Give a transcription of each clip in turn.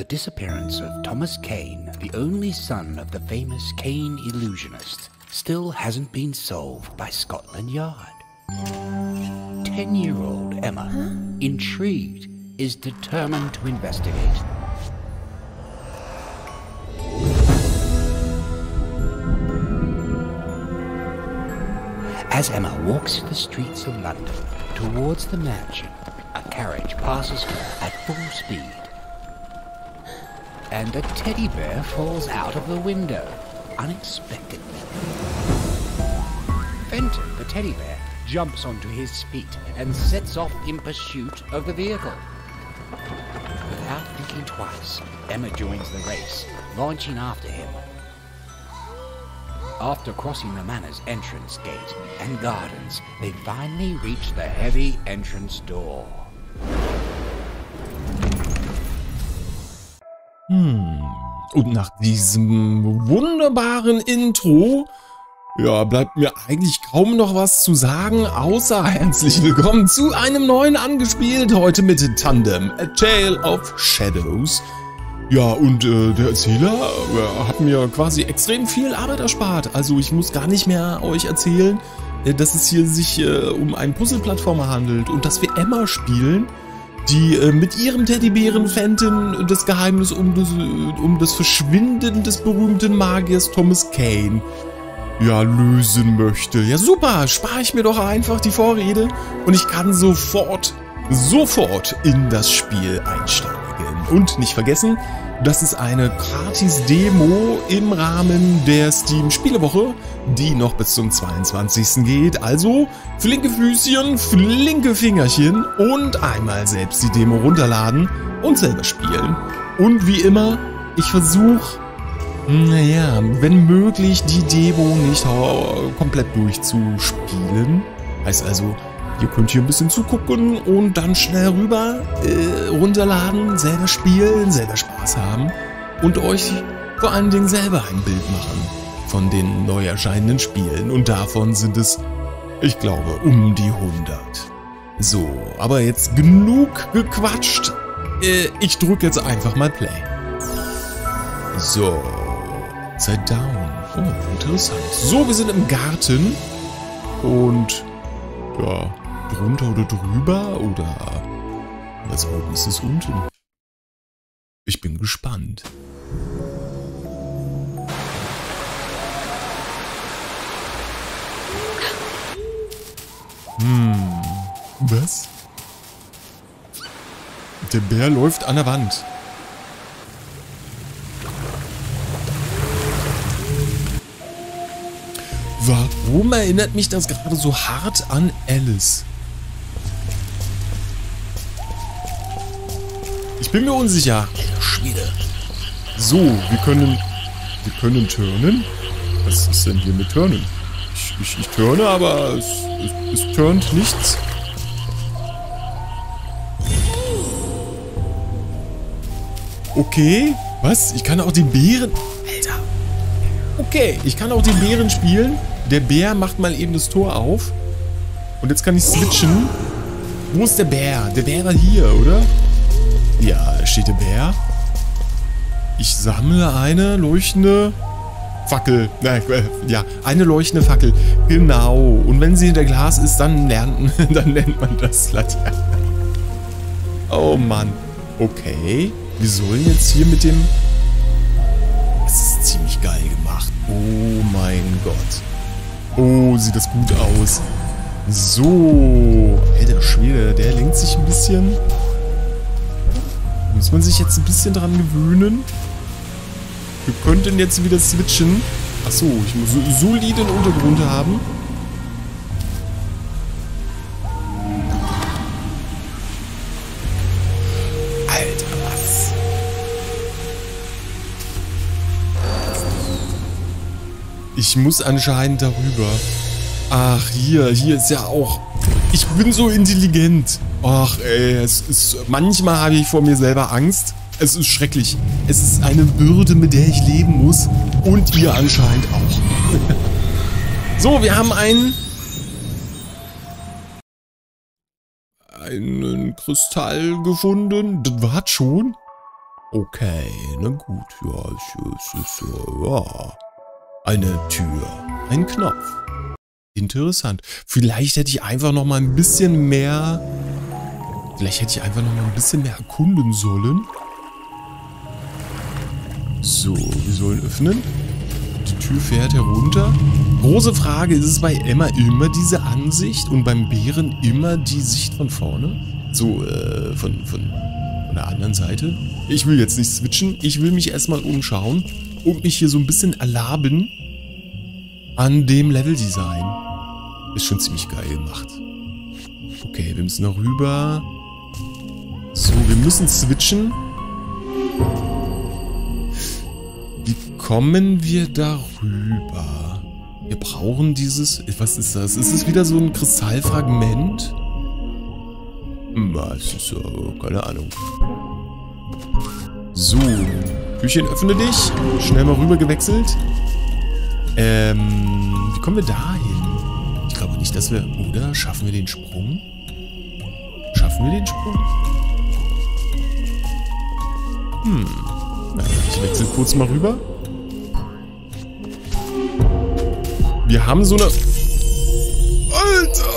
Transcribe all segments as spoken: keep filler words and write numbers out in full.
disappearance of Thomas Kane, the only son of the famous Kane illusionist, still hasn't been solved by Scotland Yard. Ten-year-old Emma, intrigued, is determined to investigate. As Emma walks the streets of London towards the mansion, a carriage passes her at full speed. And a teddy bear falls out of the window, unexpectedly. Fenton, the teddy bear, jumps onto his feet and sets off in pursuit of the vehicle. Without thinking twice, Emma joins the race, launching after him. After crossing the manor's entrance gate and gardens, they finally reach the heavy entrance door. Hm. Und nach diesem wunderbaren Intro, ja, bleibt mir eigentlich kaum noch was zu sagen, außer herzlich willkommen zu einem neuen Angespielt, heute mit Tandem, A Tale of Shadows. Ja, und äh, der Erzähler äh, hat mir quasi extrem viel Arbeit erspart. Also ich muss gar nicht mehr euch erzählen, äh, dass es hier sich äh, um einen Puzzle-Plattformer handelt und dass wir Emma spielen, die äh, mit ihrem Teddybären Fenton das Geheimnis um das, äh, um das Verschwinden des berühmten Magiers Thomas Kane ja, lösen möchte. Ja super, spare ich mir doch einfach die Vorrede und ich kann sofort, sofort in das Spiel einsteigen. Und nicht vergessen, das ist eine Gratis-Demo im Rahmen der Steam-Spielewoche, die noch bis zum zweiundzwanzigsten geht. Also flinke Füßchen, flinke Fingerchen und einmal selbst die Demo runterladen und selber spielen. Und wie immer, ich versuche, naja, wenn möglich, die Demo nicht komplett durchzuspielen. Heißt also, ihr könnt hier ein bisschen zugucken und dann schnell rüber äh, runterladen, selber spielen, selber Spaß haben und euch vor allen Dingen selber ein Bild machen von den neu erscheinenden Spielen. Und davon sind es, ich glaube, um die hundert. So, aber jetzt genug gequatscht. Äh, ich drücke jetzt einfach mal Play. So, Upside Down. Oh, interessant. So, wir sind im Garten und ja, drunter oder drüber oder was oben ist es unten? Ich bin gespannt. Hm, was? Der Bär läuft an der Wand. Warum erinnert mich das gerade so hart an Alice? Ich bin mir unsicher. Schmiede. So, wir können... Wir können turnen? Was ist denn hier mit turnen? Ich, ich, ich turne, aber es, es, es turnt nichts. Okay. Was? Ich kann auch den Bären... Alter. Okay, ich kann auch den Bären spielen. Der Bär macht mal eben das Tor auf. Und jetzt kann ich switchen. Wo ist der Bär? Der Bär war hier, oder? Ja, da steht der Bär. Ich sammle eine leuchtende Fackel. Ja, eine leuchtende Fackel. Genau. Und wenn sie hinter Glas ist, dann lernt, dann nennt man das Laterne. Oh Mann. Okay. Wir sollen jetzt hier mit dem... Das ist ziemlich geil gemacht. Oh mein Gott. Oh, sieht das gut aus. So. Alter Schwede, der lenkt sich ein bisschen. Muss man sich jetzt ein bisschen dran gewöhnen. Wir könnten jetzt wieder switchen. Achso, ich muss so soliden Untergrund haben. Alter, was? Ich muss anscheinend darüber. Ach, hier, hier ist ja auch... Ich bin so intelligent. Ach, ey, es ist... Manchmal habe ich vor mir selber Angst. Es ist schrecklich. Es ist eine Bürde, mit der ich leben muss. Und ihr anscheinend auch. So, wir haben einen... Einen Kristall gefunden. Das war's schon. Okay, na gut. Ja, es ist, ja, eine Tür. Ein Knopf. Interessant. Vielleicht hätte ich einfach noch mal ein bisschen mehr... Vielleicht hätte ich einfach noch mal ein bisschen mehr erkunden sollen. So, wir sollen öffnen. Die Tür fährt herunter. Große Frage, ist es bei Emma immer diese Ansicht und beim Bären immer die Sicht von vorne? So, äh, von, von, von der anderen Seite? Ich will jetzt nicht switchen. Ich will mich erstmal umschauen und mich hier so ein bisschen erlaben an dem Leveldesign. Ist schon ziemlich geil gemacht. Okay, wir müssen noch rüber. So, wir müssen switchen. Wie kommen wir darüber? Wir brauchen dieses... Was ist das? Ist es wieder so ein Kristallfragment? Was ist so? Keine Ahnung. So. Türchen, öffne dich. Schnell mal rüber gewechselt. Ähm... Wie kommen wir da hin? Ich glaube nicht, dass wir... Oder? Schaffen wir den Sprung? Schaffen wir den Sprung? Hm. Ich wechsle kurz mal rüber. Wir haben so eine... Alter!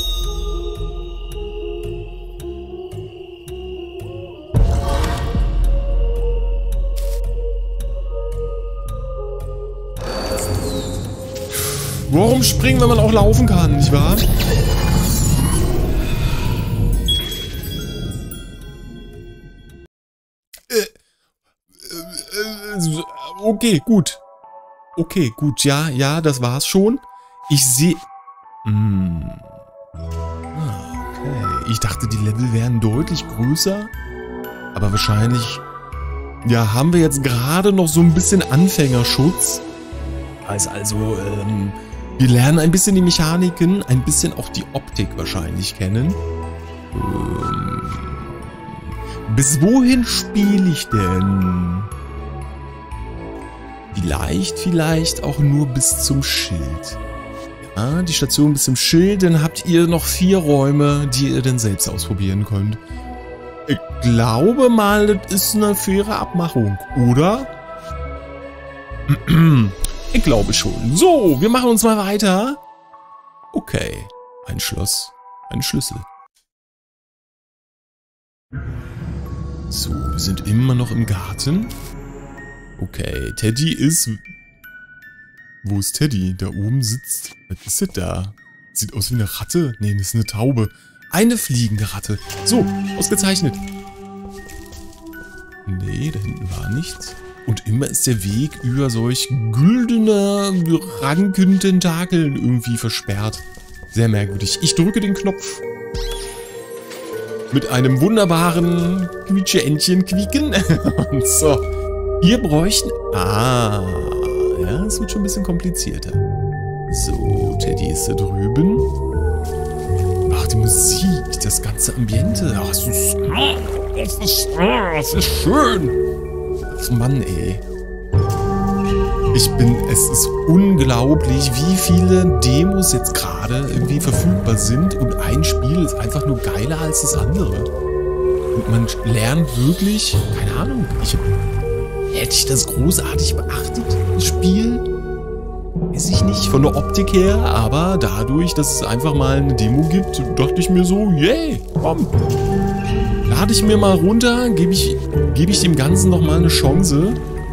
Warum springen, wenn man auch laufen kann, nicht wahr? Okay, gut. Okay, gut. Ja, ja, das war's schon. Ich sehe... Hm. Ah, okay. Ich dachte, die Level wären deutlich größer. Aber wahrscheinlich... Ja, haben wir jetzt gerade noch so ein bisschen Anfängerschutz. Heißt also, ähm... wir lernen ein bisschen die Mechaniken, ein bisschen auch die Optik wahrscheinlich kennen. Ähm... Bis wohin spiele ich denn? Vielleicht, vielleicht auch nur bis zum Schild. Ja, die Station bis zum Schild, dann habt ihr noch vier Räume, die ihr dann selbst ausprobieren könnt. Ich glaube mal, das ist eine faire Abmachung, oder? Ich glaube schon. So, wir machen uns mal weiter. Okay, ein Schloss, ein Schlüssel. So, wir sind immer noch im Garten. Okay, Teddy ist... Wo ist Teddy? Da oben sitzt... Was ist das da? Sieht aus wie eine Ratte. Nee, das ist eine Taube. Eine fliegende Ratte. So, ausgezeichnet. Nee, da hinten war nichts. Und immer ist der Weg über solch güldene Rankententakeln irgendwie versperrt. Sehr merkwürdig. Ich drücke den Knopf. Mit einem wunderbaren Quietsche-Entchen quieken. Und so. Wir bräuchten... Ah, ja, es wird schon ein bisschen komplizierter. So, Teddy ist da drüben. Ach, die Musik, das ganze Ambiente. Ach, das ist... Das ist, das ist schön. Ach, Mann, ey. Ich bin... Es ist unglaublich, wie viele Demos jetzt gerade irgendwie verfügbar sind. Und ein Spiel ist einfach nur geiler als das andere. Und man lernt wirklich... Keine Ahnung, ich... Hätte ich das großartig beachtet, das Spiel? Weiß ich nicht, von der Optik her, aber dadurch, dass es einfach mal eine Demo gibt, dachte ich mir so, yay, komm. Lade ich mir mal runter, gebe ich, gebe ich dem Ganzen noch mal eine Chance.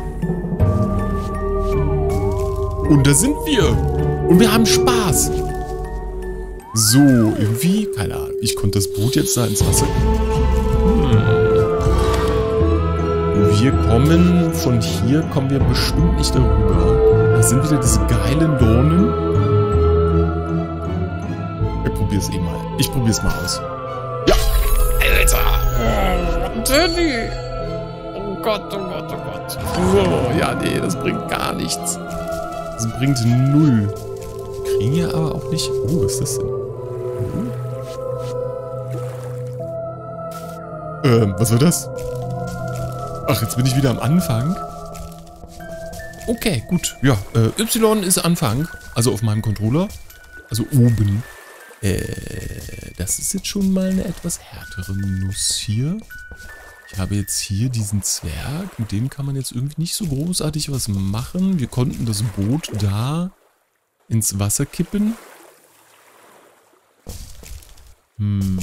Und da sind wir. Und wir haben Spaß. So, irgendwie, keine Ahnung, ich konnte das Boot jetzt da ins Wasser... Hm. Wir kommen, von hier kommen wir bestimmt nicht darüber. Da sind wieder diese geilen Dornen. Ich probier's eh mal. Ich probier's mal aus. Ja! Alter! Oh, Teddy! Oh Gott, oh Gott, oh Gott. So, ja, nee, das bringt gar nichts. Das bringt null. Wir kriegen ja aber auch nicht... Oh, was ist das denn? Oh. Ähm, was war das? Ach, jetzt bin ich wieder am Anfang. Okay, gut. Ja, äh, Y ist Anfang. Also auf meinem Controller. Also oben. Äh, das ist jetzt schon mal eine etwas härtere Nuss hier. Ich habe jetzt hier diesen Zwerg. Mit dem kann man jetzt irgendwie nicht so großartig was machen. Wir konnten das Boot da ins Wasser kippen. Hm.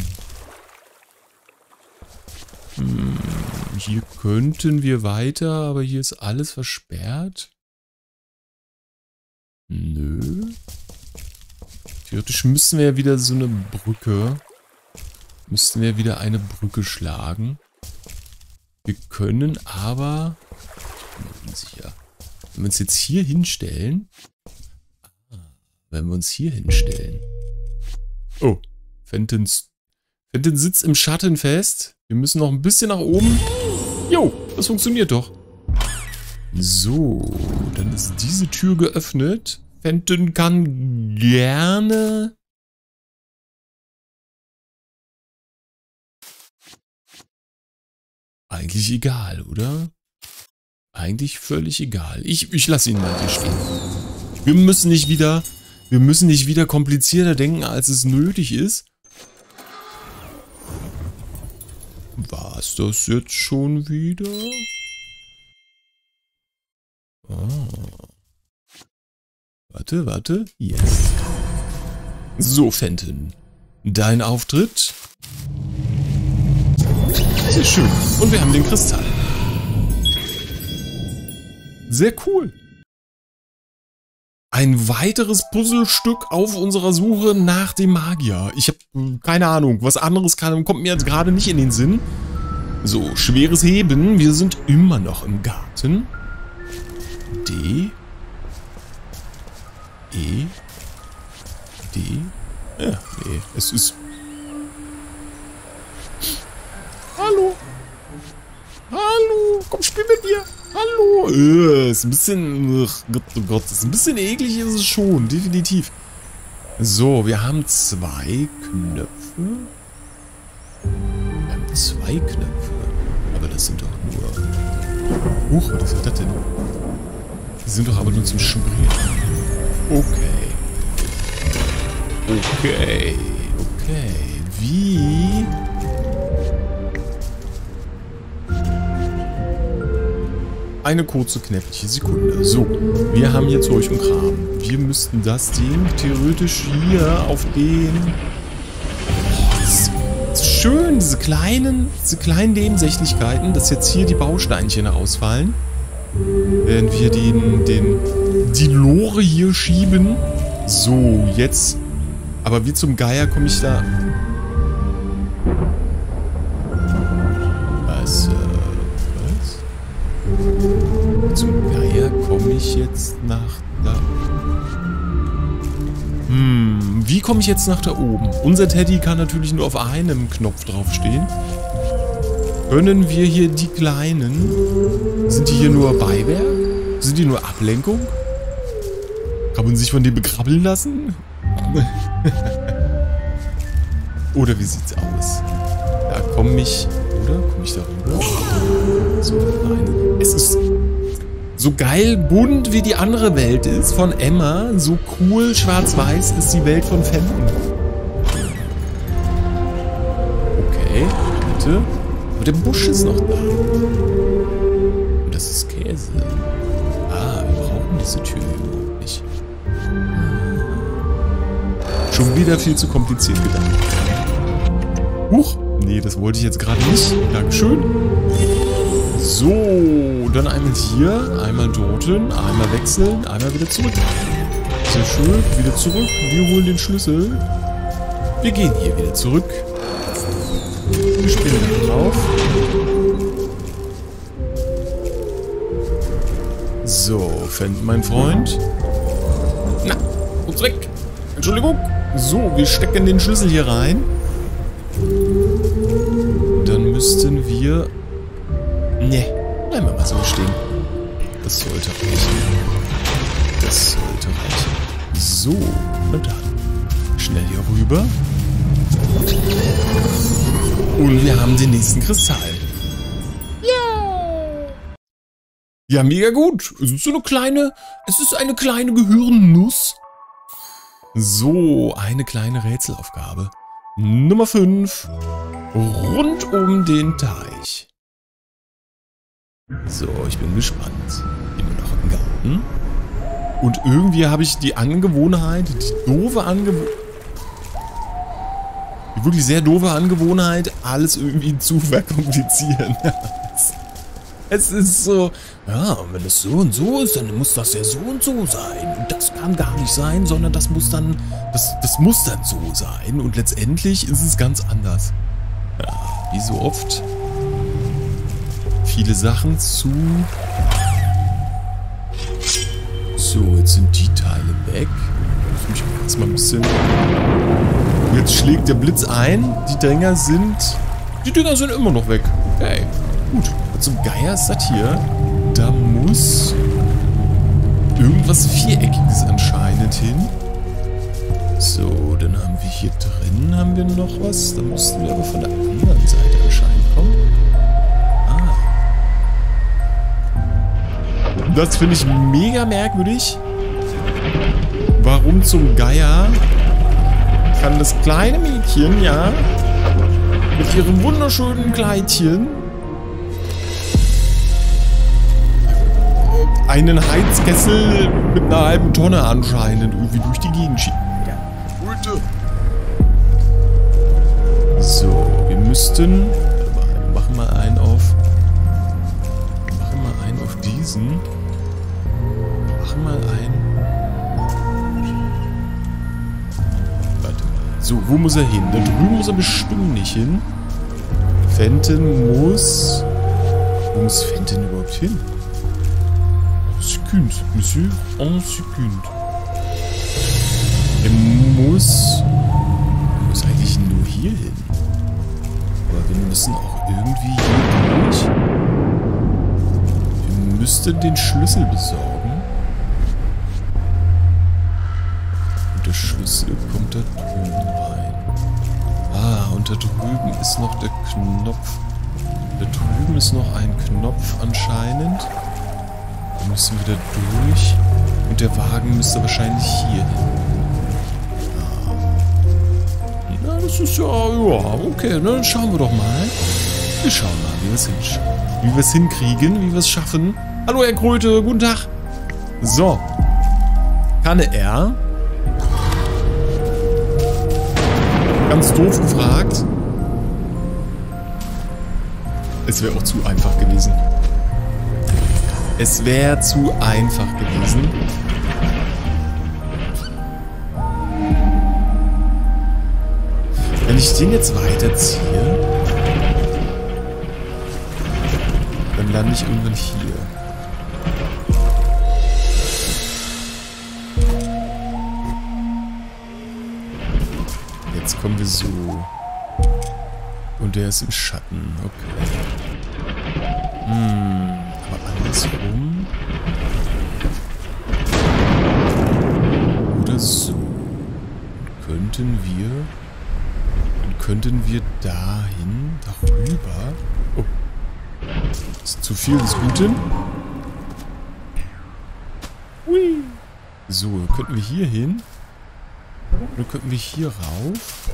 Hm. Hier könnten wir weiter, aber hier ist alles versperrt. Nö. Theoretisch müssen wir ja wieder so eine Brücke. Müssten wir wieder eine Brücke schlagen. Wir können aber... Ich bin mir unsicher. Wenn wir uns jetzt hier hinstellen... Ah, wenn wir uns hier hinstellen... Oh, Fentons... Fenton sitzt im Schatten fest. Wir müssen noch ein bisschen nach oben. Jo, das funktioniert doch. So, dann ist diese Tür geöffnet. Fenton kann gerne... Eigentlich egal, oder? Eigentlich völlig egal. Ich, ich lasse ihn mal hier stehen. Wir müssen nicht wieder... Wir müssen nicht wieder komplizierter denken, als es nötig ist. War es das jetzt schon wieder? Oh. Warte, warte. Jetzt. So, Fenton. Dein Auftritt. Sehr schön. Und wir haben den Kristall. Sehr cool. Ein weiteres Puzzlestück auf unserer Suche nach dem Magier. Ich habe keine Ahnung. Was anderes kann, kommt mir jetzt gerade nicht in den Sinn. So, schweres Heben. Wir sind immer noch im Garten. D. E. D. Ja, nee. Es ist... Hallo. Hallo. Komm, spiel mit mir. Hallo. Äh, ist ein bisschen... Ach Gott, oh Gott. Ist ein bisschen eklig, ist es schon. Definitiv. So, wir haben zwei Knöpfe. Wir haben zwei Knöpfe. Aber das sind doch nur... Huch, was ist das denn? Die sind doch aber nur zum Springen. Okay. Okay. Okay. Wie... Eine kurze, knäppliche Sekunde. So, wir haben jetzt Zeug und Kram. Wir müssten das Ding theoretisch hier auf den... Oh, das ist schön, diese kleinen, diese kleinen Nebensächlichkeiten, dass jetzt hier die Bausteinchen rausfallen. Während wir den, den, die Lore hier schieben. So, jetzt... Aber wie zum Geier komme ich da... Was, äh... Zum Geier komme ich jetzt nach da... Hm, wie komme ich jetzt nach da oben? Unser Teddy kann natürlich nur auf einem Knopf draufstehen. Können wir hier die Kleinen... Sind die hier nur Beiwerk? Sind die nur Ablenkung? Kann man sich von denen bekrabbeln lassen? Oder wie sieht's aus? Da komme ich... Oder? Komme ich da rüber? So, nein. Es ist so geil bunt, wie die andere Welt ist von Emma. So cool schwarz-weiß ist die Welt von Fenton. Okay, bitte. Aber der Busch ist noch da. Und das ist Käse. Ah, wir brauchen diese Tür überhaupt nicht. Schon wieder viel zu kompliziert gedacht. Huch. Nee, das wollte ich jetzt gerade nicht. Dankeschön. So, dann einmal hier, einmal dorten, einmal wechseln, einmal wieder zurück. Sehr schön, wieder zurück. Wir holen den Schlüssel. Wir gehen hier wieder zurück. Wir spielen da drauf. So, Fenton, mein Freund. Na, uns weg. Entschuldigung. So, wir stecken den Schlüssel hier rein. Dann müssten wir... Ne, bleiben wir mal so stehen. Das sollte reichen. Das sollte reichen. So, und dann schnell hier rüber. Und wir haben den nächsten Kristall. Ja! Ja, mega gut. Es ist so eine kleine... Es ist eine kleine Gehirnnuss. So, eine kleine Rätselaufgabe. Nummer fünf. Rund um den Teich. So, ich bin gespannt. Immer noch im Garten. Und irgendwie habe ich die Angewohnheit, die doofe Angewohnheit, die wirklich sehr doofe Angewohnheit, alles irgendwie zu verkomplizieren. Es ist so, ja, wenn es so und so ist, dann muss das ja so und so sein. Und das kann gar nicht sein, sondern das muss dann, das, das muss dann so sein. Und letztendlich ist es ganz anders. Ja, wie so oft. Viele Sachen zu... So, jetzt sind die Teile weg. Ich muss mich erstmal ein bisschen... Jetzt schlägt der Blitz ein. Die Dinger sind... Die Dinger sind immer noch weg. Okay, gut. Zum Geier ist das hier. Da muss irgendwas Viereckiges anscheinend hin. So, dann haben wir hier drin haben wir noch was. Da mussten wir aber von der anderen Seite anscheinend kommen. Ah. Das finde ich mega merkwürdig. Warum zum Geier kann das kleine Mädchen, ja, mit ihrem wunderschönen Kleidchen einen Heizkessel mit einer halben Tonne anscheinend irgendwie durch die Gegend schieben? So, wir müssten... Machen wir einen auf... Machen wir einen auf diesen. Machen wir einen... Warte mal. So, wo muss er hin? Da drüben muss er bestimmt nicht hin. Fenton muss... Wo muss Fenton überhaupt hin? Sekunde, Monsieur, en seconde. Er muss... Er muss eigentlich nur hier hin. Aber wir müssen auch irgendwie hier durch. Wir müssten den Schlüssel besorgen. Und der Schlüssel kommt da drüben rein. Ah, und da drüben ist noch der Knopf. Da drüben ist noch ein Knopf anscheinend. Da müssen wir da durch. Und der Wagen müsste wahrscheinlich hier hin. Na, das ist ja, ja, okay, ne, dann schauen wir doch mal. Wir schauen mal, wie wir es hinschauen. Wie wir es hinkriegen, wie wir es schaffen. Hallo, Herr Kröte, guten Tag. So. Kann er? Ganz doof gefragt. Es wäre auch zu einfach gewesen. Es wäre zu einfach gewesen. Wenn ich den jetzt weiterziehe, dann lande ich irgendwann hier. Jetzt kommen wir so. Und der ist im Schatten. Okay. Hm, aber andersrum. Oder so. Könnten wir... Könnten wir dahin, darüber... Oh. Das ist zu viel des Guten. Hui. So, könnten wir hier hin. Oder könnten wir hier rauf.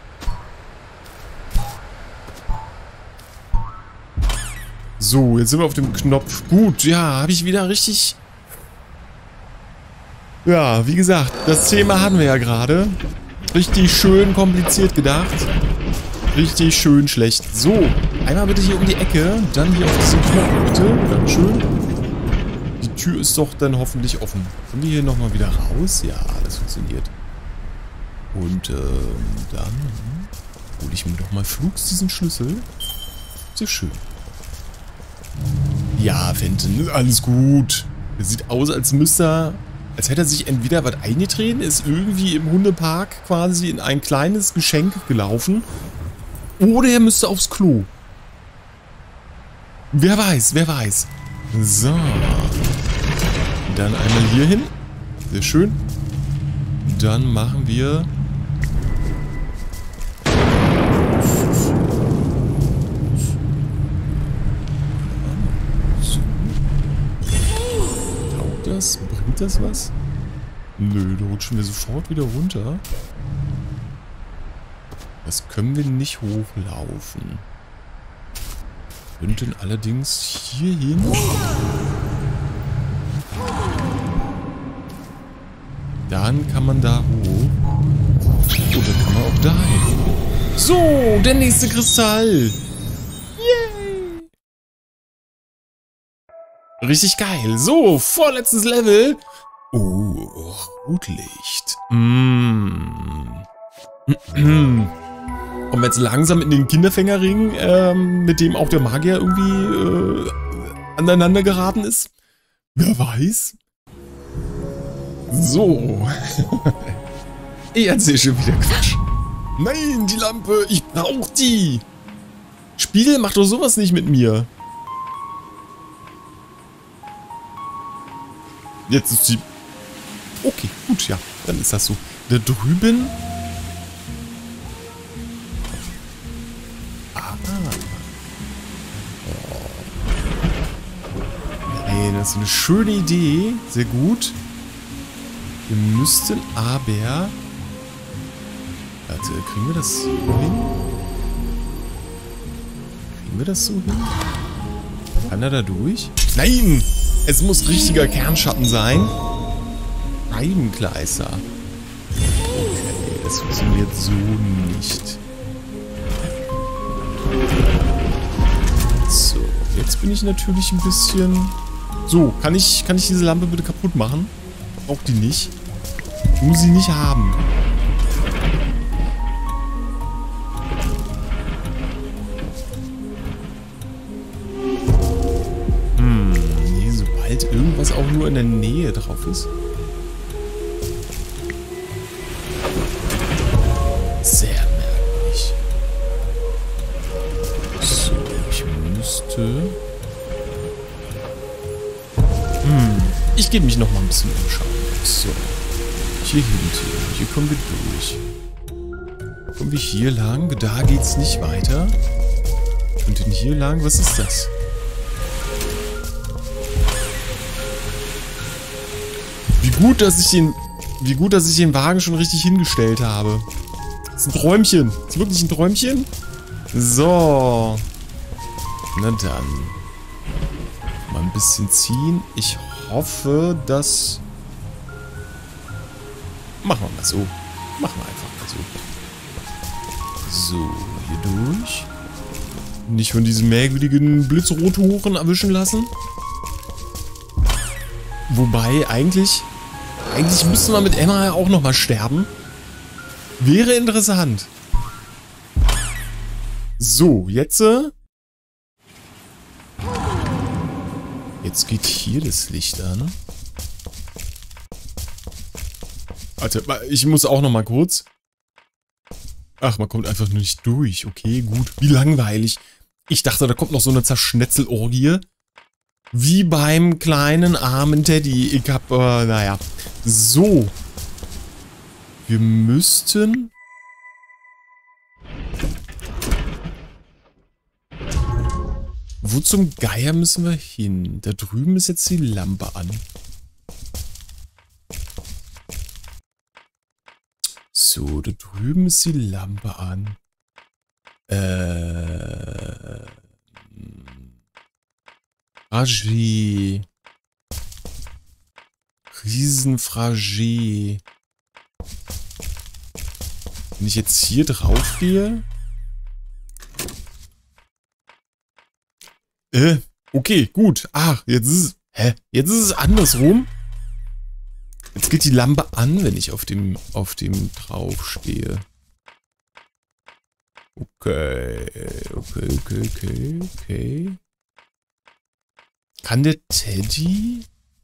So, jetzt sind wir auf dem Knopf. Gut, ja, habe ich wieder richtig... Ja, wie gesagt, das Thema hatten wir ja gerade. Richtig schön kompliziert gedacht. Richtig schön schlecht. So, einmal bitte hier um die Ecke. Dann hier auf diesen Knopf bitte. Dankeschön. Die Tür ist doch dann hoffentlich offen. Kommen wir hier nochmal wieder raus? Ja, das funktioniert. Und ähm, dann hole ich mir doch mal flugs diesen Schlüssel. Sehr schön. Ja, Fenton, alles gut. Es sieht aus, als müsste er... Als hätte er sich entweder was eingetreten, ist irgendwie im Hundepark quasi in ein kleines Geschenk gelaufen. Oder er müsste aufs Klo. Wer weiß, wer weiß. So. Dann einmal hier hin. Sehr schön. Dann machen wir... So. Taugt das? Bringt das was? Nö, da rutschen wir sofort wieder runter. Das können wir nicht hochlaufen. könnten allerdings hier hin. Dann kann man da hoch. Oder kann man auch da hin. So, der nächste Kristall. Yay! Richtig geil. So, vorletztes Level. Oh, Rotlicht. Mm. Kommen wir jetzt langsam in den Kinderfängerring, ähm, mit dem auch der Magier irgendwie äh, aneinander geraten ist? Wer weiß? So. Ich erzähl schon wieder Quatsch. Nein, die Lampe, ich brauch die. Spiegel, mach doch sowas nicht mit mir. Jetzt ist sie... Okay, gut, ja, dann ist das so. Da drüben... Ah. Oh. Nein, das ist eine schöne Idee. Sehr gut. Wir müssten aber... Warte, kriegen wir das so hin? Kriegen wir das so hin? Kann er da durch? Nein! Es muss richtiger Kernschatten sein. Scheibenkleister. Okay, das funktioniert so nicht. So, jetzt bin ich natürlich ein bisschen... So, kann ich, kann ich diese Lampe bitte kaputt machen? Braucht die nicht. Ich muss sie nicht haben. Hm, nee, sobald irgendwas auch nur in der Nähe drauf ist. Sehr merkwürdig. So, ich müsste... Hm, ich gebe mich noch mal ein bisschen umschauen. So. Hier hinten. Hier kommen wir durch. Kommen wir hier lang? Da geht's nicht weiter. Und denn hier lang? Was ist das? Wie gut, dass ich den... Wie gut, dass ich den Wagen schon richtig hingestellt habe. Das ist ein Träumchen. Das ist wirklich ein Träumchen? So. Na dann. Mal ein bisschen ziehen. Ich hoffe, dass... Machen wir mal so. Machen wir einfach mal so. So, hier durch. Nicht von diesen merkwürdigen Blitzrothuren erwischen lassen. Wobei, eigentlich... Eigentlich müsste man mit Emma ja auch nochmal sterben. Wäre interessant. So, jetzt... Äh, jetzt geht hier das Licht an. Warte, ich muss auch noch mal kurz. Ach, man kommt einfach nur nicht durch. Okay, gut. Wie langweilig. Ich dachte, da kommt noch so eine Zerschnetzelorgie. Wie beim kleinen armen Teddy. Ich hab, äh, naja. So. Wir müssten... Wo zum Geier müssen wir hin? Da drüben ist jetzt die Lampe an. So, da drüben ist die Lampe an. Äh... Fragé. Riesenfragé. Wenn ich jetzt hier drauf gehe... Äh, okay, gut. Ach, jetzt ist es... Hä? Jetzt ist es andersrum? Jetzt geht die Lampe an, wenn ich auf dem, auf dem drauf stehe. Okay, okay, okay, okay, okay. Kann der Teddy...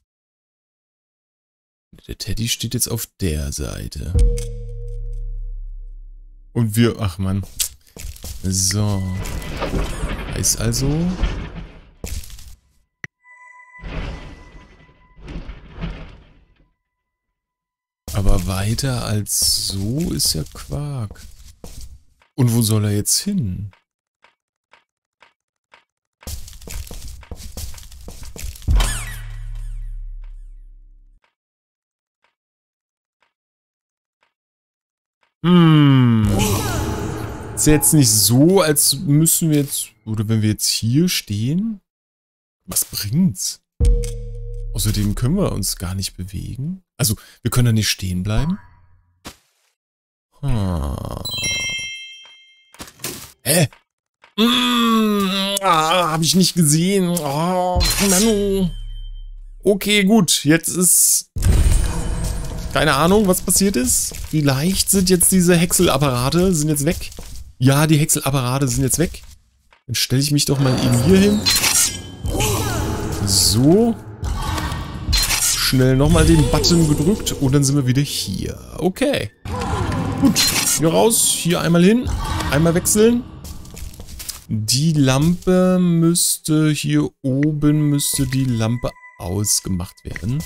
Der Teddy steht jetzt auf der Seite. Und wir... Ach Mann. So. Heißt also... Aber weiter als so ist ja Quark. Und wo soll er jetzt hin? Hm. Ist ja jetzt nicht so, als müssen wir jetzt... Oder wenn wir jetzt hier stehen... Was bringt's? Außerdem können wir uns gar nicht bewegen. Also, wir können da nicht stehen bleiben. Hm. Hä? Mmh, ah, hab ich nicht gesehen. Oh, Manu. Okay, gut. Jetzt ist... Keine Ahnung, was passiert ist. Vielleicht sind jetzt diese Häckselapparate sind jetzt weg. Ja, die Häckselapparate sind jetzt weg. Dann stelle ich mich doch mal eben hier hin. So. Schnell nochmal den Button gedrückt und dann sind wir wieder hier. Okay. Gut. Hier raus. Hier einmal hin. Einmal wechseln. Die Lampe müsste hier oben müsste die Lampe ausgemacht werden.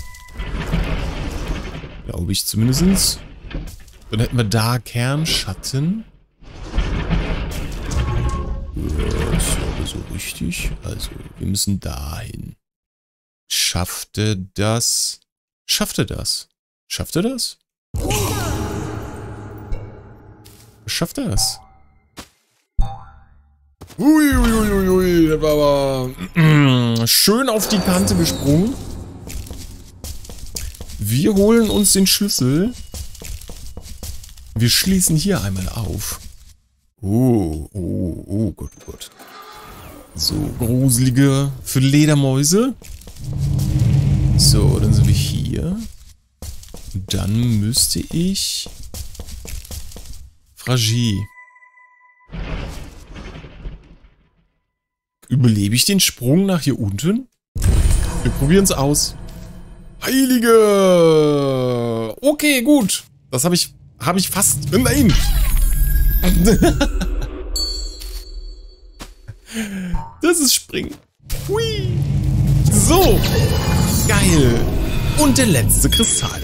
Glaube ich zumindest. Dann hätten wir da Kernschatten. Ja, ist aber so richtig. Also, wir müssen dahin. Schafft er das? Schafft er das? Schafft er das? Schafft er das? Uiuiuiui, das war aber schön auf die Kante gesprungen. Wir holen uns den Schlüssel. Wir schließen hier einmal auf. Oh, oh, oh Gott, oh Gott. So, gruselige für Ledermäuse. So, dann sind wir hier. Dann müsste ich... Fragile. Überlebe ich den Sprung nach hier unten? Wir probieren es aus. Heilige! Okay, gut. Das habe ich, habe ich fast... Nein! Das ist Springen. Hui! So! Geil! Und der letzte Kristall.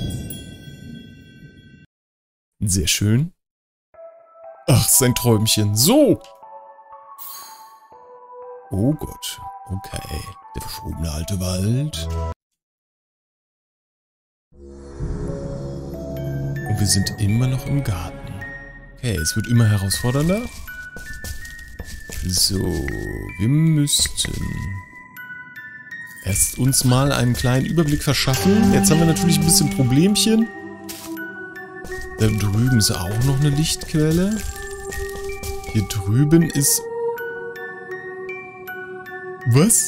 Sehr schön. Ach, sein Träumchen. So! Oh Gott. Okay. Der verschobene alte Wald. Und wir sind immer noch im Garten. Okay, es wird immer herausfordernder. So, wir müssten erst uns mal einen kleinen Überblick verschaffen. Jetzt haben wir natürlich ein bisschen Problemchen. Da drüben ist auch noch eine Lichtquelle. Hier drüben ist... Was?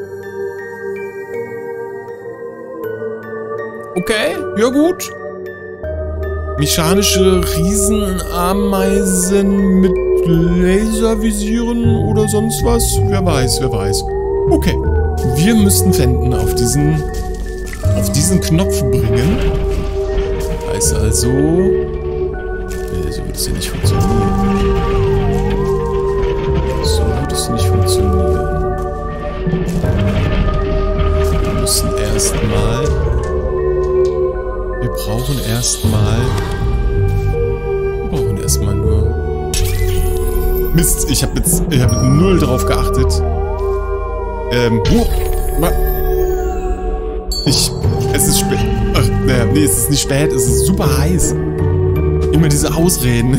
Okay, ja gut. Mechanische Riesenameisen mit Laservisieren oder sonst was? Wer weiß, wer weiß. Okay, wir müssten Fenton auf diesen, auf diesen Knopf bringen. Heißt also... Nee, so wird es ja nicht funktionieren. So wird es nicht funktionieren. Wir müssen erstmal... Wir brauchen erstmal... Wir brauchen erstmal nur... Mist, ich habe jetzt... Ich habe null drauf geachtet. Ähm... Ich... Es ist spät... Ach, naja, nee, es ist nicht spät, es ist super heiß. Immer diese Ausreden.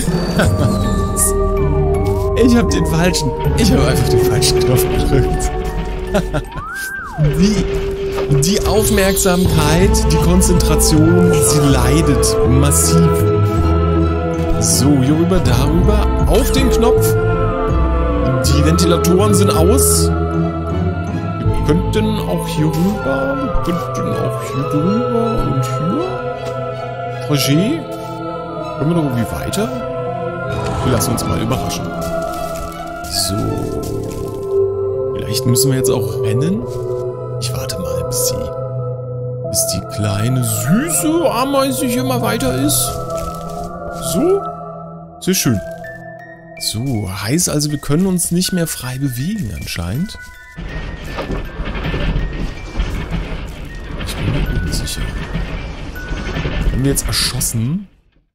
Ich habe den falschen... Ich habe einfach den falschen Knopf gedrückt. Die... Die Aufmerksamkeit, die Konzentration, sie leidet massiv. So, hier rüber, darüber, auf den Knopf. Die Ventilatoren sind aus. Wir könnten auch hier rüber, wir könnten auch hier drüber und hier. Roger, können wir noch irgendwie weiter? Wir lassen uns mal überraschen. So. Vielleicht müssen wir jetzt auch rennen. Ich warte mal, bis die, bis die kleine, süße Ameise hier mal weiter ist. So. Sehr schön. So, heißt also, wir können uns nicht mehr frei bewegen anscheinend. Ich bin mir unsicher. Haben wir jetzt erschossen?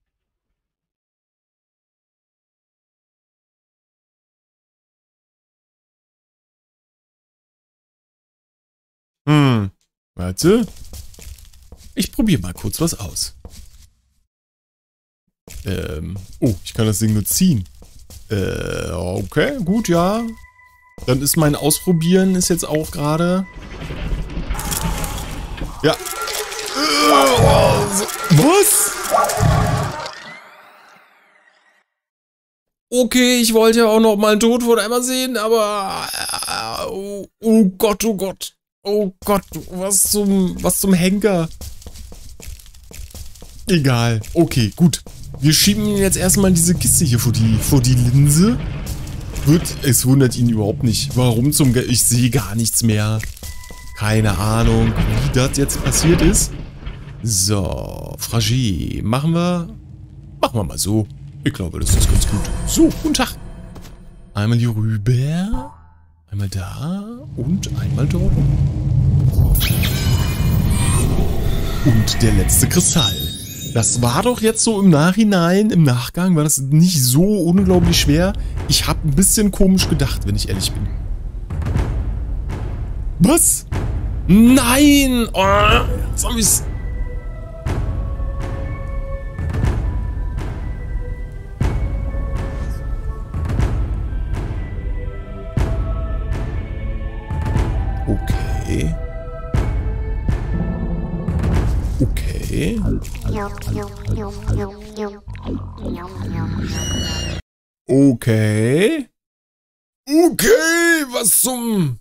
Hm, warte. Ich probiere mal kurz was aus. Ähm, oh, ich kann das Ding nur ziehen. Äh, okay, gut, ja. Dann ist mein Ausprobieren ist jetzt auch gerade... Ja. Was? Okay, ich wollte ja auch noch mal einen Todwort einmal sehen, aber... Oh, oh Gott, oh Gott. Oh Gott, was zum, was zum Henker. Egal. Okay, gut. Wir schieben jetzt erstmal diese Kiste hier vor die, vor die Linse. Wird, es wundert ihn überhaupt nicht. Warum zum Ge Ich sehe gar nichts mehr. Keine Ahnung, wie das jetzt passiert ist. So, Fragé. Machen wir... Machen wir mal so. Ich glaube, das ist ganz gut. So, guten Tag. Einmal hier rüber. Einmal da. Und einmal dort. Und der letzte Kristall. Das war doch jetzt so im Nachhinein, im Nachgang, war das nicht so unglaublich schwer. Ich habe ein bisschen komisch gedacht, wenn ich ehrlich bin. Was? Nein! Oh, Zombies! Okay. Okay. Okay. Okay, was zum...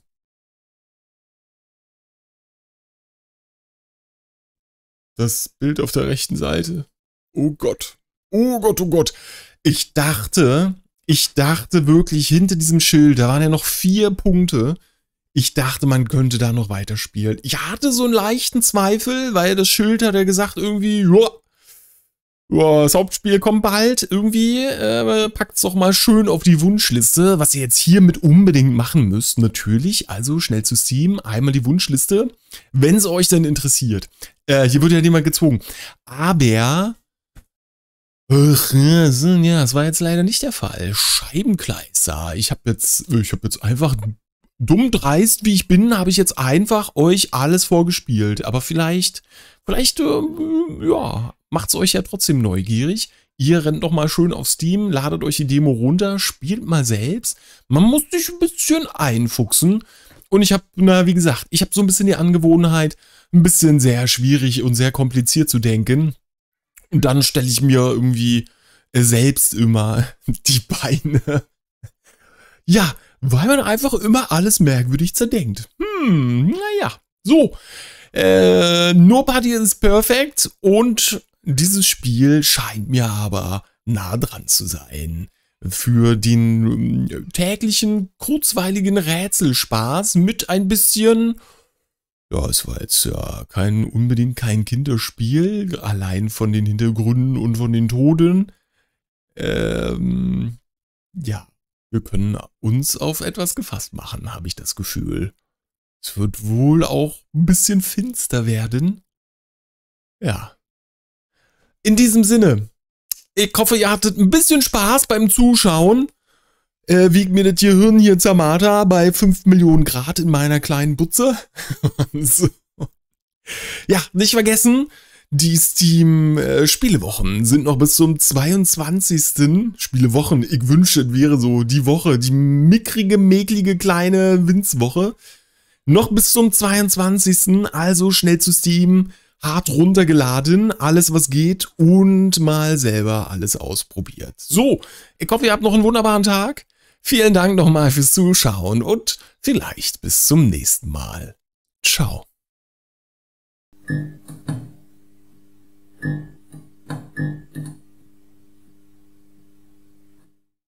Das Bild auf der rechten Seite. Oh Gott. Oh Gott, oh Gott. Ich dachte, ich dachte wirklich hinter diesem Schild, da waren ja noch vier Punkte. Ich dachte, man könnte da noch weiterspielen. Ich hatte so einen leichten Zweifel, weil das Schild hat ja gesagt irgendwie, ja, ja, das Hauptspiel kommt bald. Irgendwie äh, packt es doch mal schön auf die Wunschliste, was ihr jetzt hiermit unbedingt machen müsst. Natürlich, also schnell zu Steam, einmal die Wunschliste, wenn es euch denn interessiert. Äh, hier wird ja niemand gezwungen. Aber, ach, ja, das war jetzt leider nicht der Fall. Scheibenkleister. Ich habe jetzt, ich habe jetzt einfach... Dumm dreist, wie ich bin, habe ich jetzt einfach euch alles vorgespielt. Aber vielleicht, vielleicht, äh, ja, macht es euch ja trotzdem neugierig. Ihr rennt noch mal schön auf Steam, ladet euch die Demo runter, spielt mal selbst. Man muss sich ein bisschen einfuchsen. Und ich habe, na, wie gesagt, ich habe so ein bisschen die Angewohnheit, ein bisschen sehr schwierig und sehr kompliziert zu denken. Und dann stelle ich mir irgendwie selbst immer die Beine. Ja, weil man einfach immer alles merkwürdig zerdenkt. Hm, naja. So, äh, Nobody is Perfect und dieses Spiel scheint mir aber nah dran zu sein. Für den äh, täglichen, kurzweiligen Rätselspaß mit ein bisschen... Ja, es war jetzt ja kein unbedingt kein Kinderspiel, allein von den Hintergründen und von den Toten. Ähm, ja. Wir können uns auf etwas gefasst machen, habe ich das Gefühl. Es wird wohl auch ein bisschen finster werden. Ja. In diesem Sinne, ich hoffe, ihr hattet ein bisschen Spaß beim Zuschauen. Äh, wiegt mir das Gehirn hier Zamata bei fünf Millionen Grad in meiner kleinen Butze. So. Ja, nicht vergessen, die Steam-Spielewochen sind noch bis zum zweiundzwanzigsten Spielewochen. Ich wünsche, es wäre so die Woche, die mickrige, mäklige, kleine Winzwoche. Noch bis zum zweiundzwanzigsten Also schnell zu Steam, hart runtergeladen, alles was geht und mal selber alles ausprobiert. So, ich hoffe, ihr habt noch einen wunderbaren Tag. Vielen Dank nochmal fürs Zuschauen und vielleicht bis zum nächsten Mal. Ciao.